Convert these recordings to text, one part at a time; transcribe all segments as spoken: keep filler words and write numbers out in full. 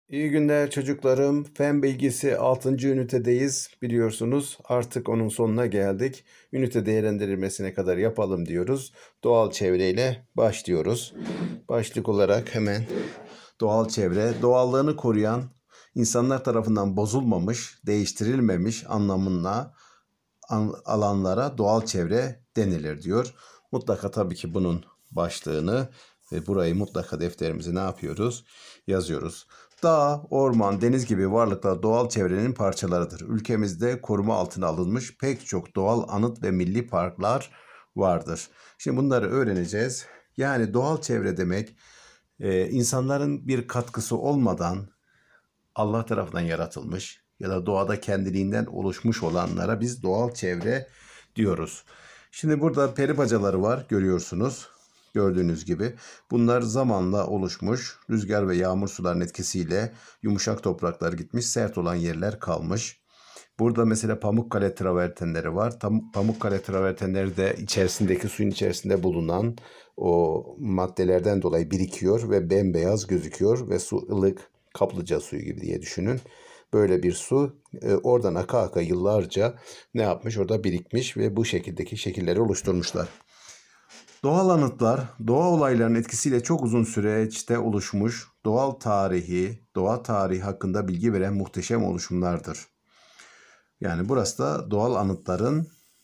İyi günler çocuklarım. Fen bilgisi altıncı ünitedeyiz. Biliyorsunuz artık onun sonuna geldik. Ünite değerlendirilmesine kadar yapalım diyoruz. Doğal çevreyle başlıyoruz. Başlık olarak hemen doğal çevre, doğallığını koruyan, insanlar tarafından bozulmamış, değiştirilmemiş anlamına alanlara doğal çevre denilir diyor. Mutlaka tabii ki bunun başlığını ve burayı mutlaka defterimize ne yapıyoruz? Yazıyoruz. Dağ, orman, deniz gibi varlıklar doğal çevrenin parçalarıdır. Ülkemizde koruma altına alınmış pek çok doğal anıt ve milli parklar vardır. Şimdi bunları öğreneceğiz. Yani doğal çevre demek e, insanların bir katkısı olmadan Allah tarafından yaratılmış ya da doğada kendiliğinden oluşmuş olanlara biz doğal çevre diyoruz. Şimdi burada peri bacaları var, görüyorsunuz. Gördüğünüz gibi bunlar zamanla oluşmuş, rüzgar ve yağmur sularının etkisiyle yumuşak topraklar gitmiş, sert olan yerler kalmış. Burada mesela Pamukkale travertenleri var. Tam, Pamukkale travertenleri de içerisindeki suyun içerisinde bulunan o maddelerden dolayı birikiyor ve bembeyaz gözüküyor ve su ılık, kaplıca suyu gibi diye düşünün. Böyle bir su e, oradan aka aka yıllarca ne yapmış? Orada birikmiş ve bu şekildeki şekilleri oluşturmuşlar. Doğal anıtlar, doğa olaylarının etkisiyle çok uzun süreçte oluşmuş, doğal tarihi, doğa tarihi hakkında bilgi veren muhteşem oluşumlardır. Yani burası da doğal anıtların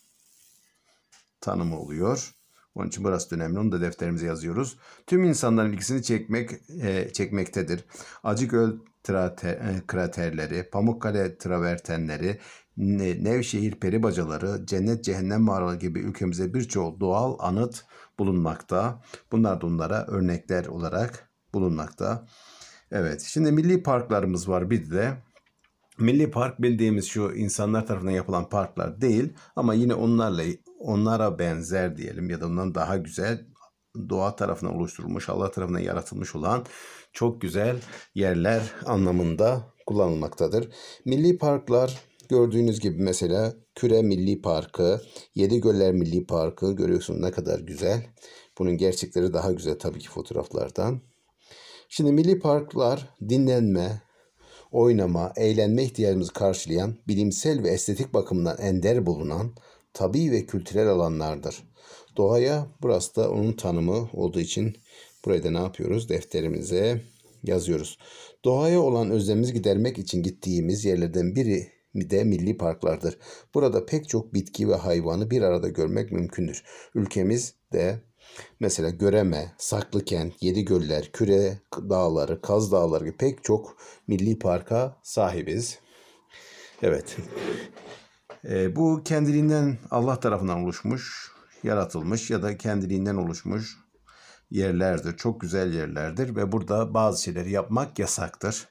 tanımı oluyor. Onun için burası da önemli. Onu da defterimize yazıyoruz. Tüm insanların ilgisini çekmek e, çekmektedir. Acıgöl trater, e, kraterleri, Pamukkale travertenleri, Nevşehir peribacaları, Cennet Cehennem mağaraları gibi ülkemizde birçok doğal anıt bulunmakta. Bunlar da onlara örnekler olarak bulunmakta. Evet, şimdi milli parklarımız var bir de. Milli park bildiğimiz şu insanlar tarafından yapılan parklar değil ama yine onlarla onlara benzer diyelim ya da ondan daha güzel doğa tarafından oluşturulmuş, Allah tarafından yaratılmış olan çok güzel yerler anlamında kullanılmaktadır. Milli parklar gördüğünüz gibi mesela Küre Milli Parkı, Yedigöller Milli Parkı görüyorsunuz ne kadar güzel. Bunun gerçekleri daha güzel tabii ki fotoğraflardan. Şimdi milli parklar dinlenme, oynama, eğlenme ihtiyacımızı karşılayan, bilimsel ve estetik bakımından ender bulunan tabii ve kültürel alanlardır. Doğaya burası da onun tanımı olduğu için burayı da ne yapıyoruz? Defterimize yazıyoruz. Doğaya olan özlemimizi gidermek için gittiğimiz yerlerden biri de milli parklardır. Burada pek çok bitki ve hayvanı bir arada görmek mümkündür. Ülkemizde mesela Göreme, Saklıkent, Yedigöller, Küre Dağları, Kaz Dağları gibi pek çok milli parka sahibiz. Evet. E, bu kendiliğinden Allah tarafından oluşmuş, yaratılmış ya da kendiliğinden oluşmuş yerlerdir. Çok güzel yerlerdir ve burada bazı şeyleri yapmak yasaktır.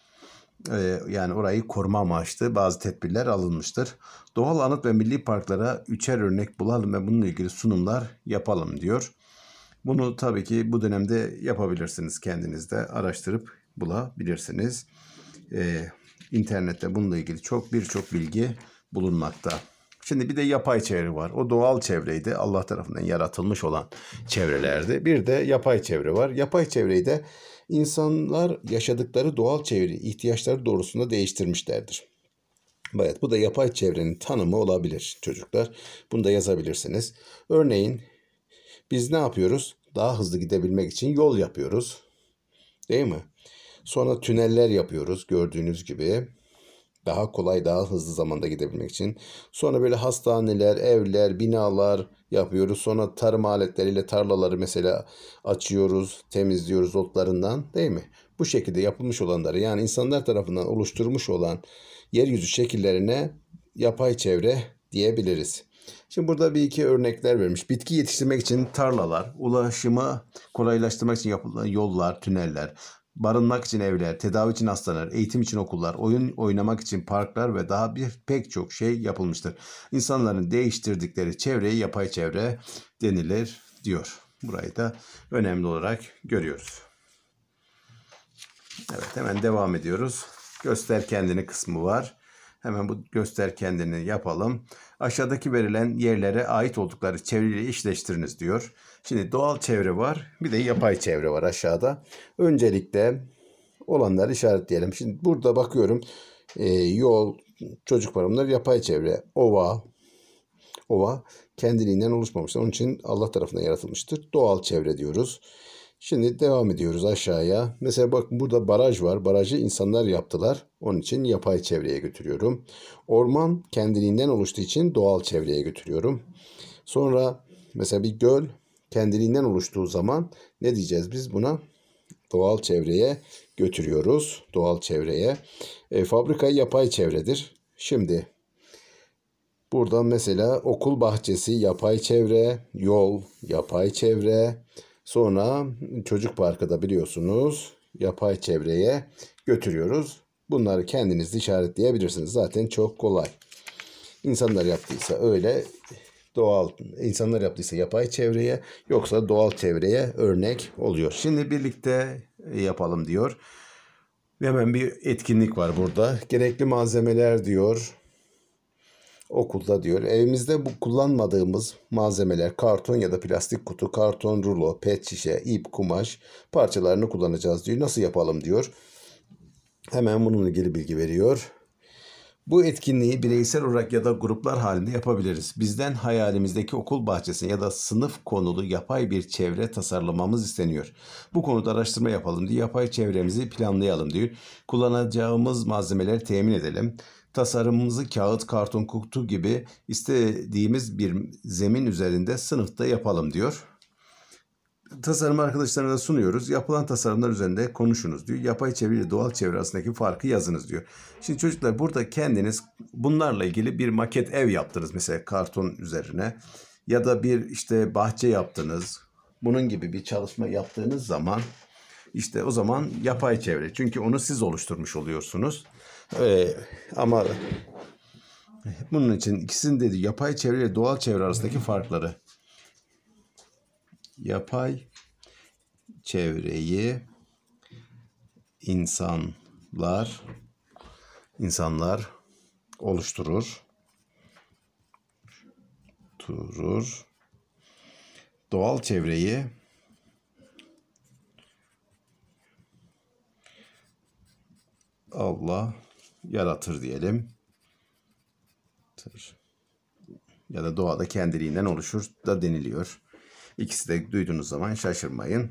E, yani orayı koruma amaçlı bazı tedbirler alınmıştır. Doğal anıt ve milli parklara üçer örnek bulalım ve bununla ilgili sunumlar yapalım diyor. Bunu tabii ki bu dönemde yapabilirsiniz. Kendiniz de araştırıp bulabilirsiniz. Ee, internette bununla ilgili çok birçok bilgi bulunmakta. Şimdi bir de yapay çevre var. O doğal çevreydi. Allah tarafından yaratılmış olan çevrelerdi. Bir de yapay çevre var. Yapay çevreyi de insanlar yaşadıkları doğal çevre ihtiyaçları doğrusunda değiştirmişlerdir. Evet, bu da yapay çevrenin tanımı olabilir çocuklar. Bunu da yazabilirsiniz. Örneğin biz ne yapıyoruz? Daha hızlı gidebilmek için yol yapıyoruz. Değil mi? Sonra tüneller yapıyoruz gördüğünüz gibi. Daha kolay, daha hızlı zamanda gidebilmek için. Sonra böyle hastaneler, evler, binalar yapıyoruz. Sonra tarım aletleriyle tarlaları mesela açıyoruz, temizliyoruz otlarından, değil mi? Bu şekilde yapılmış olanları yani insanlar tarafından oluşturmuş olan yeryüzü şekillerine yapay çevre diyebiliriz. Şimdi burada bir iki örnekler vermiş. Bitki yetiştirmek için tarlalar, ulaşımı kolaylaştırmak için yapılan yollar, tüneller, barınmak için evler, tedavi için hastaneler, eğitim için okullar, oyun oynamak için parklar ve daha bir pek çok şey yapılmıştır. İnsanların değiştirdikleri çevreyi yapay çevre denilir diyor. Burayı da önemli olarak görüyoruz. Evet, hemen devam ediyoruz. Göster kendini kısmı var. Hemen bu göster kendini yapalım. Aşağıdaki verilen yerlere ait oldukları çevreyle eşleştiriniz diyor. Şimdi doğal çevre var, bir de yapay çevre var aşağıda. Öncelikle olanları işaretleyelim. Şimdi burada bakıyorum. E, yol, çocuk parkı, yapay çevre, ova, ova kendiliğinden oluşmamıştır. Onun için Allah tarafından yaratılmıştır. Doğal çevre diyoruz. Şimdi devam ediyoruz aşağıya. Mesela bak burada baraj var. Barajı insanlar yaptılar. Onun için yapay çevreye götürüyorum. Orman kendiliğinden oluştuğu için doğal çevreye götürüyorum. Sonra mesela bir göl kendiliğinden oluştuğu zaman ne diyeceğiz biz buna? Doğal çevreye götürüyoruz. Doğal çevreye. E, fabrika yapay çevredir. Şimdi buradan mesela okul bahçesi yapay çevre, yol yapay çevre, sonra çocuk parkı da biliyorsunuz yapay çevreye götürüyoruz. Bunları kendiniz de işaretleyebilirsiniz. Zaten çok kolay. İnsanlar yaptıysa öyle, doğal insanlar yaptıysa yapay çevreye, yoksa doğal çevreye örnek oluyor. Şimdi birlikte yapalım diyor. Hemen bir etkinlik var burada. Gerekli malzemeler diyor. Okulda diyor. Evimizde bu kullanmadığımız malzemeler karton ya da plastik kutu, karton rulo, pet şişe, ip, kumaş parçalarını kullanacağız diyor. Nasıl yapalım diyor. Hemen bununla ilgili bilgi veriyor. Bu etkinliği bireysel olarak ya da gruplar halinde yapabiliriz. Bizden hayalimizdeki okul bahçesine ya da sınıf konulu yapay bir çevre tasarlamamız isteniyor. Bu konuda araştırma yapalım diye yapay çevremizi planlayalım diyor. Kullanacağımız malzemeleri temin edelim. Tasarımımızı kağıt, karton, kutu gibi istediğimiz bir zemin üzerinde sınıfta yapalım diyor. Tasarım arkadaşlarına da sunuyoruz. Yapılan tasarımlar üzerinde konuşunuz diyor. Yapay çevre ile doğal çevre arasındaki farkı yazınız diyor. Şimdi çocuklar burada kendiniz bunlarla ilgili bir maket ev yaptınız mesela karton üzerine. Ya da bir işte bahçe yaptınız. Bunun gibi bir çalışma yaptığınız zaman işte o zaman yapay çevre. Çünkü onu siz oluşturmuş oluyorsunuz. Ee, ama bunun için ikisinin dedi yapay çevre ile doğal çevre arasındaki farkları. Yapay çevreyi insanlar insanlar oluşturur. Turur. Doğal çevreyi Allah yaratır diyelim. Ya da doğada kendiliğinden oluşur da deniliyor. İkisi de duyduğunuz zaman şaşırmayın.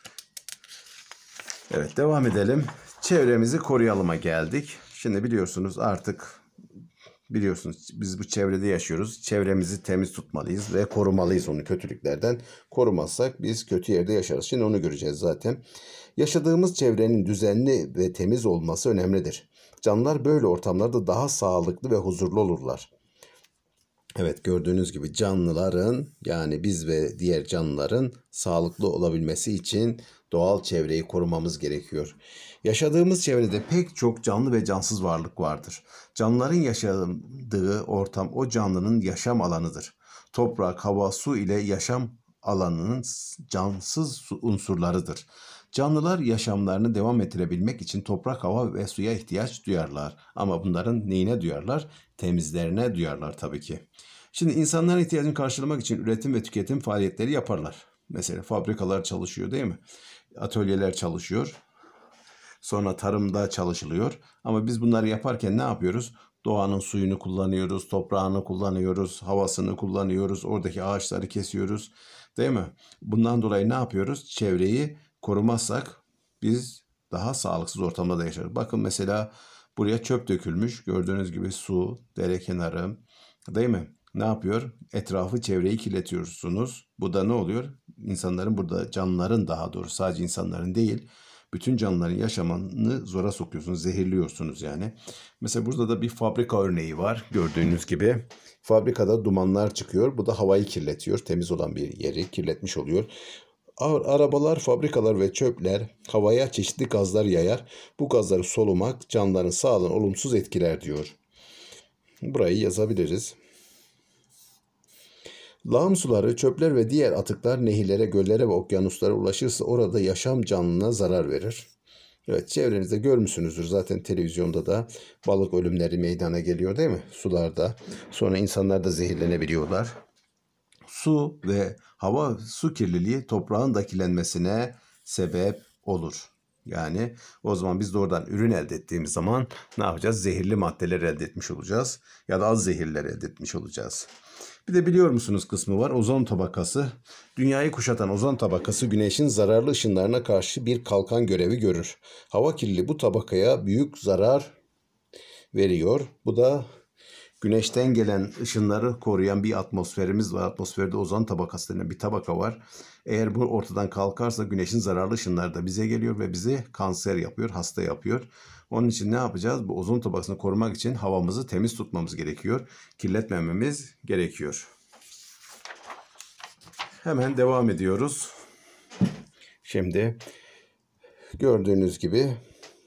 Evet, devam edelim. Çevremizi koruyalıma geldik. Şimdi biliyorsunuz artık biliyorsunuz biz bu çevrede yaşıyoruz. Çevremizi temiz tutmalıyız ve korumalıyız onu kötülüklerden. Korumazsak biz kötü yerde yaşarız. Şimdi onu göreceğiz zaten. Yaşadığımız çevrenin düzenli ve temiz olması önemlidir. Canlılar böyle ortamlarda daha sağlıklı ve huzurlu olurlar. Evet, gördüğünüz gibi canlıların yani biz ve diğer canlıların sağlıklı olabilmesi için doğal çevreyi korumamız gerekiyor. Yaşadığımız çevrede pek çok canlı ve cansız varlık vardır. Canlıların yaşadığı ortam o canlının yaşam alanıdır. Toprak, hava, su ile yaşam alanının cansız unsurlarıdır. Canlılar yaşamlarını devam ettirebilmek için toprak, hava ve suya ihtiyaç duyarlar. Ama bunların neyine duyarlar? Temizlerine duyarlar tabii ki. Şimdi insanların ihtiyacını karşılamak için üretim ve tüketim faaliyetleri yaparlar. Mesela fabrikalar çalışıyor değil mi? Atölyeler çalışıyor. Sonra tarımda çalışılıyor. Ama biz bunları yaparken ne yapıyoruz? Doğanın suyunu kullanıyoruz, toprağını kullanıyoruz, havasını kullanıyoruz, oradaki ağaçları kesiyoruz. Değil mi? Bundan dolayı ne yapıyoruz? Çevreyi korumazsak biz daha sağlıksız ortamda da yaşarız. Bakın mesela buraya çöp dökülmüş. Gördüğünüz gibi su, dere kenarı, değil mi? Ne yapıyor? Etrafı, çevreyi kirletiyorsunuz. Bu da ne oluyor? İnsanların burada, canlıların daha doğrusu sadece insanların değil, bütün canlıların yaşamını zora sokuyorsunuz, zehirliyorsunuz yani. Mesela burada da bir fabrika örneği var gördüğünüz gibi. Fabrikada dumanlar çıkıyor. Bu da havayı kirletiyor. Temiz olan bir yeri kirletmiş oluyor. Arabalar, fabrikalar ve çöpler havaya çeşitli gazlar yayar. Bu gazları solumak canlıların sağlığını olumsuz etkiler diyor. Burayı yazabiliriz. Lağım suları, çöpler ve diğer atıklar nehirlere, göllere ve okyanuslara ulaşırsa orada yaşam canlına zarar verir. Evet, çevrenizde görmüşsünüzdür zaten televizyonda da balık ölümleri meydana geliyor değil mi? Sularda. Sonra insanlar da zehirlenebiliyorlar. Su ve hava su kirliliği toprağın dakilenmesine sebep olur. Yani o zaman biz de oradan ürün elde ettiğimiz zaman ne yapacağız? Zehirli maddeler elde etmiş olacağız ya da az zehirler elde etmiş olacağız. Bir de biliyor musunuz kısmı var. Ozon tabakası. Dünyayı kuşatan ozon tabakası güneşin zararlı ışınlarına karşı bir kalkan görevi görür. Hava kirliliği bu tabakaya büyük zarar veriyor. Bu da güneşten gelen ışınları koruyan bir atmosferimiz var. Atmosferde ozon tabakası denen bir tabaka var. Eğer bu ortadan kalkarsa güneşin zararlı ışınları da bize geliyor ve bizi kanser yapıyor, hasta yapıyor. Onun için ne yapacağız? Bu ozon tabakasını korumak için havamızı temiz tutmamız gerekiyor. Kirletmememiz gerekiyor. Hemen devam ediyoruz. Şimdi gördüğünüz gibi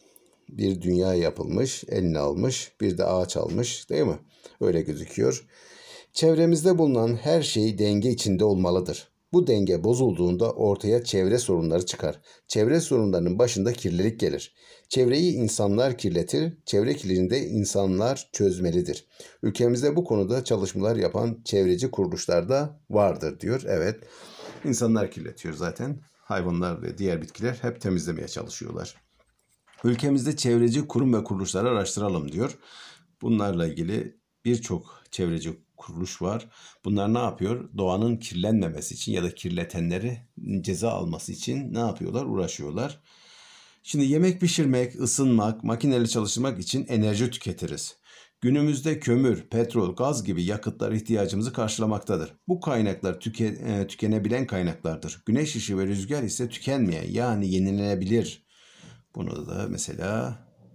bir dünya yapılmış, eline almış, bir de ağaç almış, değil mi? Öyle gözüküyor. Çevremizde bulunan her şey denge içinde olmalıdır. Bu denge bozulduğunda ortaya çevre sorunları çıkar. Çevre sorunlarının başında kirlilik gelir. Çevreyi insanlar kirletir, çevre kirliliğini de insanlar çözmelidir. Ülkemizde bu konuda çalışmalar yapan çevreci kuruluşlar da vardır diyor. Evet, insanlar kirletiyor zaten. Hayvanlar ve diğer bitkiler hep temizlemeye çalışıyorlar. Ülkemizde çevreci kurum ve kuruluşları araştıralım diyor. Bunlarla ilgili birçok çevreci kuruluş var. Bunlar ne yapıyor? Doğanın kirlenmemesi için ya da kirletenleri ceza alması için ne yapıyorlar? Uğraşıyorlar. Şimdi yemek pişirmek, ısınmak, makineli çalıştırmak için enerji tüketiriz. Günümüzde kömür, petrol, gaz gibi yakıtlar ihtiyacımızı karşılamaktadır. Bu kaynaklar tüke, e, tükenebilen kaynaklardır. Güneş ışığı ve rüzgar ise tükenmeyen yani yenilenebilir. Bunu da mesela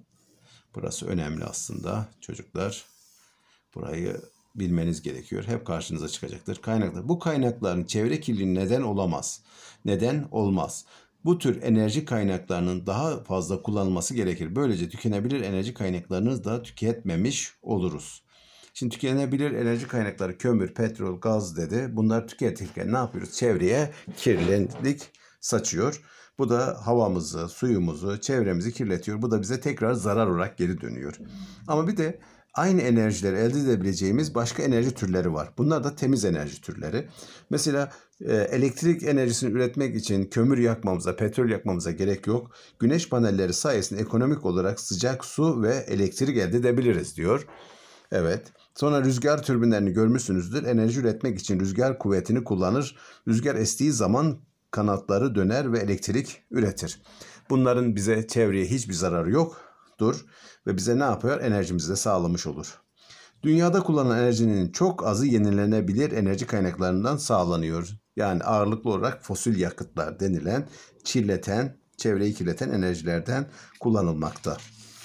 burası önemli aslında çocuklar. Burayı bilmeniz gerekiyor. Hep karşınıza çıkacaktır. Kaynaklar. Bu kaynakların çevre kirliliği neden olamaz. Neden olmaz. Bu tür enerji kaynaklarının daha fazla kullanılması gerekir. Böylece tükenebilir enerji kaynaklarını da tüketmemiş oluruz. Şimdi tükenebilir enerji kaynakları kömür, petrol, gaz dedi. Bunlar tüketirken ne yapıyoruz? Çevreye kirlilik saçıyor. Bu da havamızı, suyumuzu, çevremizi kirletiyor. Bu da bize tekrar zarar olarak geri dönüyor. Ama bir de aynı enerjileri elde edebileceğimiz başka enerji türleri var. Bunlar da temiz enerji türleri. Mesela e, elektrik enerjisini üretmek için kömür yakmamıza, petrol yakmamıza gerek yok. Güneş panelleri sayesinde ekonomik olarak sıcak su ve elektrik elde edebiliriz diyor. Evet. Sonra rüzgar türbinlerini görmüşsünüzdür. Enerji üretmek için rüzgar kuvvetini kullanır. Rüzgar estiği zaman kanatları döner ve elektrik üretir. Bunların bize çevreye hiçbir zararı yoktur ve bize ne yapıyor? Enerjimizi de sağlamış olur. Dünyada kullanılan enerjinin çok azı yenilenebilir enerji kaynaklarından sağlanıyor. Yani ağırlıklı olarak fosil yakıtlar denilen kirleten, çevreyi kirleten enerjilerden kullanılmakta.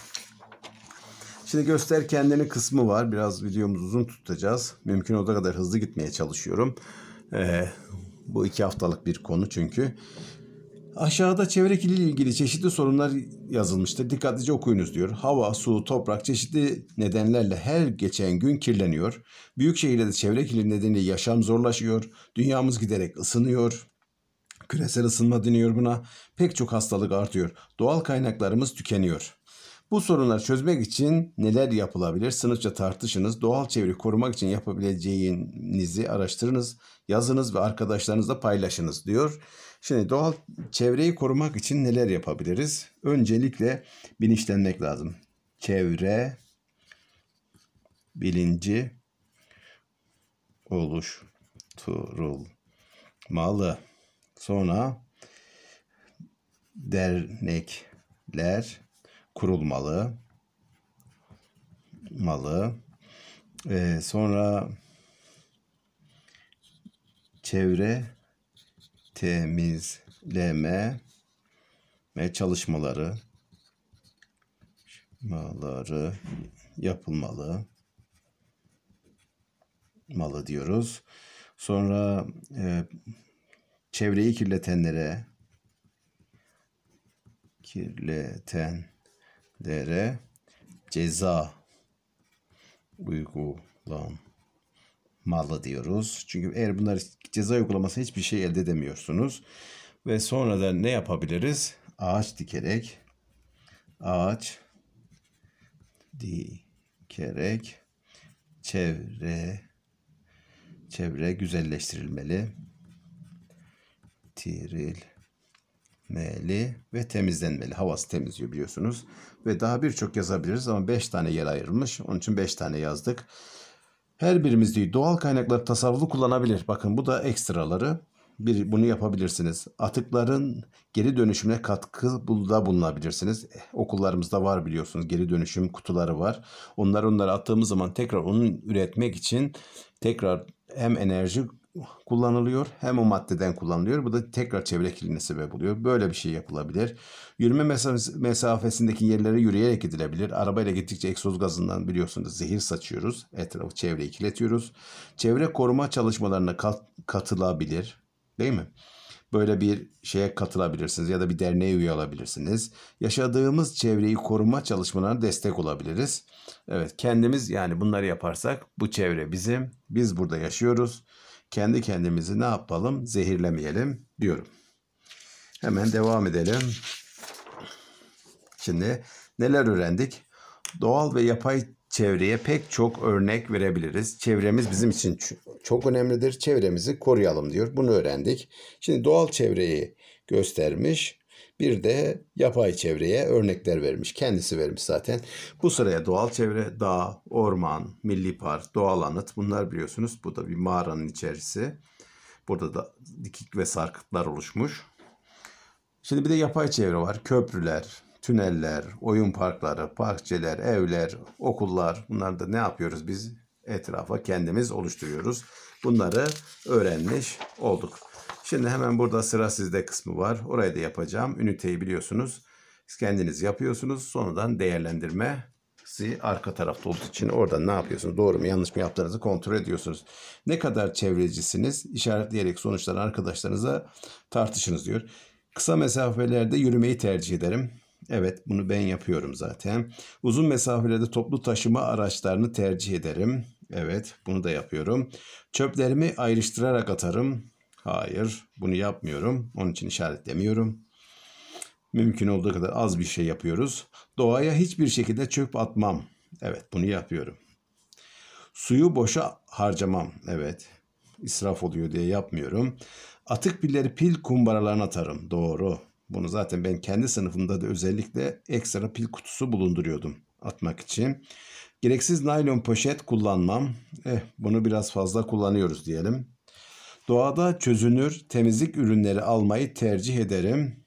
Şimdi göster kendini kısmı var. Biraz videomuzu uzun tutacağız. Mümkün olduğu kadar hızlı gitmeye çalışıyorum. Ee, bu iki haftalık bir konu çünkü. Aşağıda çevre kirliliği ile ilgili çeşitli sorunlar yazılmıştır. Dikkatlice okuyunuz diyor. Hava, su, toprak çeşitli nedenlerle her geçen gün kirleniyor. Büyük şehirlerde çevre kirliliği nedeniyle yaşam zorlaşıyor. Dünyamız giderek ısınıyor. Küresel ısınma deniyor buna. Pek çok hastalık artıyor. Doğal kaynaklarımız tükeniyor. Bu sorunları çözmek için neler yapılabilir? Sınıfça tartışınız. Doğal çevreyi korumak için yapabileceğinizi araştırınız, yazınız ve arkadaşlarınızla paylaşınız diyor. Şimdi doğal çevreyi korumak için neler yapabiliriz? Öncelikle bilinçlenmek lazım. Çevre bilinci oluşturulmalı. Sonra dernekler kurulmalı. Malı. Ee, sonra çevre temizleme ve çalışmaları çalışmaları yapılmalı. Malı diyoruz. Sonra e, çevreyi kirletenlere kirletenlere ceza uygulanmalı diyoruz. Çünkü eğer bunlar ceza uygulaması hiçbir şey elde edemiyorsunuz. Ve sonra da ne yapabiliriz? Ağaç dikerek ağaç dikerek çevre çevre güzelleştirilmeli. Tiril ve temizlenmeli. Havası temizliyor biliyorsunuz. Ve daha birçok yazabiliriz ama beş tane yer ayrılmış. Onun için beş tane yazdık. Her birimiz diyor doğal kaynakları tasarruflu kullanabilir. Bakın bu da ekstraları. Bir, bunu yapabilirsiniz. Atıkların geri dönüşümüne katkıda bulunabilirsiniz. Eh, okullarımızda var biliyorsunuz, geri dönüşüm kutuları var. Onları onları attığımız zaman tekrar onu üretmek için tekrar hem enerji kullanılıyor hem o maddeden kullanılıyor. Bu da tekrar çevre kirliliğine sebep oluyor. Böyle bir şey yapılabilir. Yürüme mesafesindeki yerlere yürüyerek gidilebilir. Arabayla gittikçe egzoz gazından biliyorsunuz zehir saçıyoruz. Etrafı, çevreyi kirletiyoruz. Çevre koruma çalışmalarına kat, katılabilir. Değil mi? Böyle bir şeye katılabilirsiniz ya da bir derneğe üye olabilirsiniz. Yaşadığımız çevreyi koruma çalışmalarına destek olabiliriz. Evet, kendimiz yani bunları yaparsak bu çevre bizim. Biz burada yaşıyoruz. Kendi kendimizi ne yapalım? Zehirlemeyelim diyorum. Hemen devam edelim. Şimdi neler öğrendik? Doğal ve yapay çevreye pek çok örnek verebiliriz. Çevremiz bizim için çok önemlidir. Çevremizi koruyalım diyor. Bunu öğrendik. Şimdi doğal çevreyi göstermiş. Bir de yapay çevreye örnekler vermiş. Kendisi vermiş zaten. Bu sıraya doğal çevre, dağ, orman, milli park, doğal anıt, bunlar biliyorsunuz. Bu da bir mağaranın içerisi. Burada da dikik ve sarkıtlar oluşmuş. Şimdi bir de yapay çevre var. Köprüler, tüneller, oyun parkları, bahçeler, evler, okullar. Bunları da ne yapıyoruz biz? Etrafa kendimiz oluşturuyoruz. Bunları öğrenmiş olduk. Şimdi hemen burada sıra sizde kısmı var. Orayı da yapacağım. Üniteyi biliyorsunuz. Siz kendiniz yapıyorsunuz. Sonradan değerlendirmesi arka tarafta olduğu için orada ne yapıyorsunuz? Doğru mu yanlış mı yaptığınızı kontrol ediyorsunuz. Ne kadar çevrecisiniz? İşaretleyerek sonuçları arkadaşlarınıza tartışınız diyor. Kısa mesafelerde yürümeyi tercih ederim. Evet, bunu ben yapıyorum zaten. Uzun mesafelerde toplu taşıma araçlarını tercih ederim. Evet, bunu da yapıyorum. Çöplerimi ayrıştırarak atarım. Hayır, bunu yapmıyorum. Onun için işaretlemiyorum. Mümkün olduğu kadar az bir şey yapıyoruz. Doğaya hiçbir şekilde çöp atmam. Evet, bunu yapıyorum. Suyu boşa harcamam. Evet, israf oluyor diye yapmıyorum. Atık pilleri pil kumbaralarına atarım. Doğru. Bunu zaten ben kendi sınıfımda da özellikle ekstra pil kutusu bulunduruyordum atmak için. Gereksiz naylon poşet kullanmam. Eh, bunu biraz fazla kullanıyoruz diyelim. Doğada çözünür temizlik ürünleri almayı tercih ederim.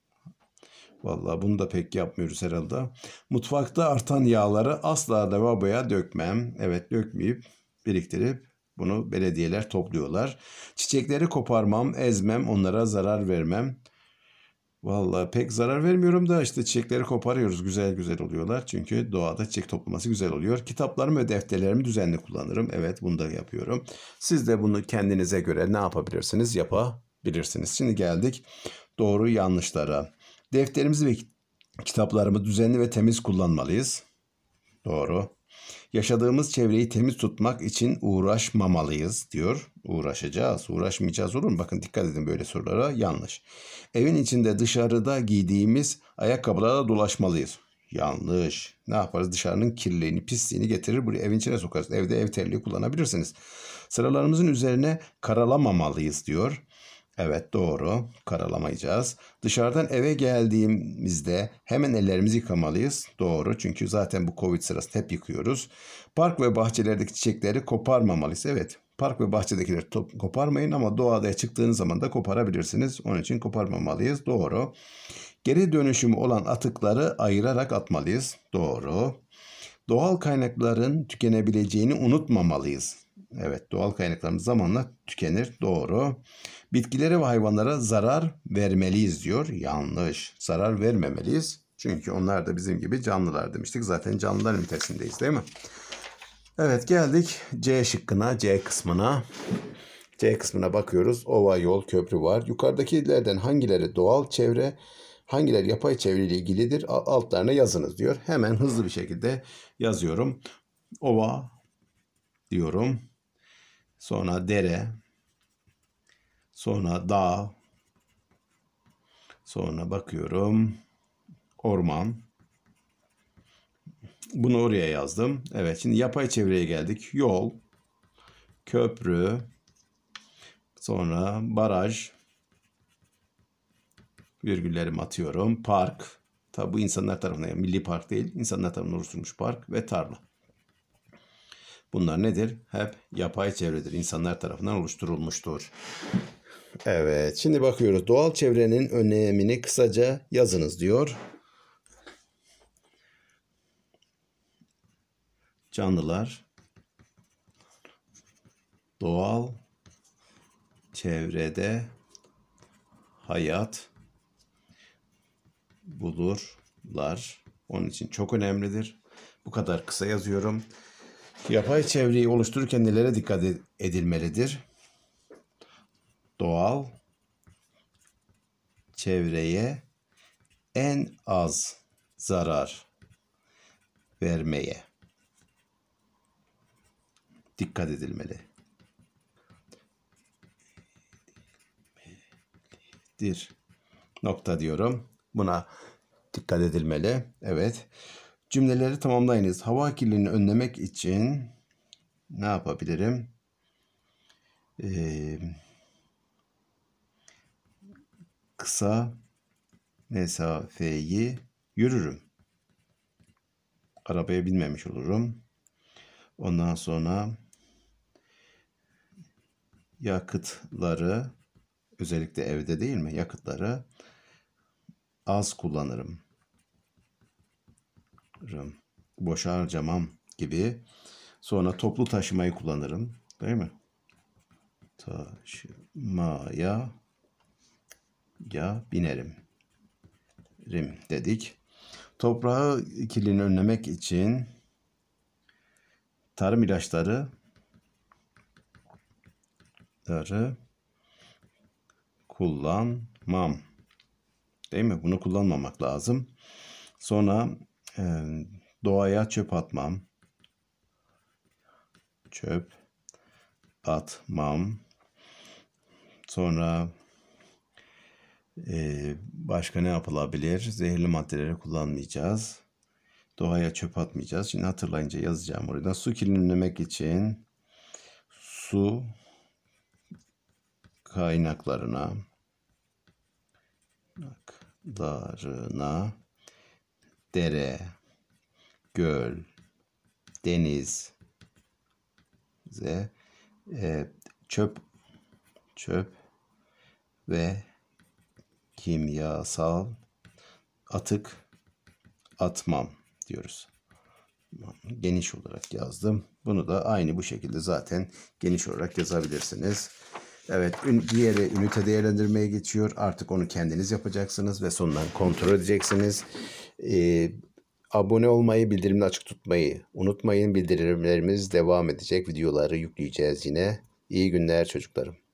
Vallahi bunu da pek yapmıyoruz herhalde. Mutfakta artan yağları asla lavaboya dökmem. Evet, dökmeyip biriktirip bunu belediyeler topluyorlar. Çiçekleri koparmam, ezmem, onlara zarar vermem. Vallahi pek zarar vermiyorum da işte çiçekleri koparıyoruz. Güzel güzel oluyorlar. Çünkü doğada çiçek toplaması güzel oluyor. Kitaplarımı ve defterlerimi düzenli kullanırım. Evet, bunu da yapıyorum. Siz de bunu kendinize göre ne yapabilirsiniz? Yapabilirsiniz. Şimdi geldik doğru yanlışlara. Defterimizi ve kitaplarımı düzenli ve temiz kullanmalıyız. Doğru. Yaşadığımız çevreyi temiz tutmak için uğraşmamalıyız diyor. Uğraşacağız, uğraşmayacağız olur mu? Bakın dikkat edin böyle sorulara. Yanlış. Evin içinde dışarıda giydiğimiz ayakkabılarla dolaşmalıyız. Yanlış. Ne yaparız? Dışarının kirliliğini, pisliğini getirir buraya evin içine sokarız. Evde ev terliği kullanabilirsiniz. Sıralarımızın üzerine karalamamalıyız diyor. Evet, doğru. Karalamayacağız. Dışarıdan eve geldiğimizde hemen ellerimizi yıkamalıyız. Doğru. Çünkü zaten bu Covid sırasında hep yıkıyoruz. Park ve bahçelerdeki çiçekleri koparmamalıyız. Evet. Park ve bahçedekileri top, koparmayın ama doğada çıktığınız zaman da koparabilirsiniz. Onun için koparmamalıyız. Doğru. Geri dönüşümü olan atıkları ayırarak atmalıyız. Doğru. Doğal kaynakların tükenebileceğini unutmamalıyız. Evet, doğal kaynaklarımız zamanla tükenir. Doğru. Bitkilere ve hayvanlara zarar vermeliyiz diyor. Yanlış. Zarar vermemeliyiz. Çünkü onlar da bizim gibi canlılar demiştik. Zaten canlılar ünitesindeyiz değil mi? Evet, geldik C şıkkına, C kısmına. C kısmına bakıyoruz. Ova, yol, köprü var. Yukarıdakilerden hangileri doğal çevre, hangileri yapay çevre ile ilgilidir? Altlarına yazınız diyor. Hemen hızlı bir şekilde yazıyorum. Ova diyorum. Sonra dere. Sonra dağ. Sonra bakıyorum. Orman. Bunu oraya yazdım. Evet, şimdi yapay çevreye geldik. Yol. Köprü. Sonra baraj. Virgüllerimi atıyorum. Park. Tabi bu insanlar tarafından, yani milli park değil, insanlar tarafından oluşturulmuş park ve tarla. Bunlar nedir? Hep yapay çevredir. İnsanlar tarafından oluşturulmuştur. Evet, şimdi bakıyoruz. Doğal çevrenin önemini kısaca yazınız diyor. Canlılar doğal çevrede hayat bulurlar. Onun için çok önemlidir. Bu kadar kısa yazıyorum. Yapay çevreyi oluştururken nelere dikkat edilmelidir? Doğal çevreye en az zarar vermeye dikkat edilmeli. Dir. Nokta diyorum. Buna dikkat edilmeli. Evet. Cümleleri tamamlayınız. Hava kirliliğini önlemek için ne yapabilirim? Ee, kısa mesafeyi yürürüm. Arabaya binmemiş olurum. Ondan sonra yakıtları, özellikle evde değil mi? Yakıtları az kullanırım. Boşa harcamam gibi. Sonra toplu taşımayı kullanırım. Değil mi? Taşımaya ya binerim. Rim dedik. Toprağı kirliliğini önlemek için tarım ilaçları kullanmam. Değil mi? Bunu kullanmamak lazım. Sonra e, doğaya çöp atmam. Çöp atmam. Sonra e, başka ne yapılabilir? Zehirli maddeleri kullanmayacağız. Doğaya çöp atmayacağız. Şimdi hatırlayınca yazacağım oradan. Su kirliliğini önlemek için su kaynaklarına kaynaklarına dere, göl, deniz ve e, çöp çöp ve kimyasal atık atmam diyoruz. Geniş olarak yazdım. Bunu da aynı bu şekilde zaten geniş olarak yazabilirsiniz. Evet, diğeri ünite değerlendirmeye geçiyor. Artık onu kendiniz yapacaksınız ve sonundan kontrol edeceksiniz. Ee, abone olmayı, bildirimleri açık tutmayı unutmayın. Bildirimlerimiz devam edecek. Videoları yükleyeceğiz yine. İyi günler çocuklarım.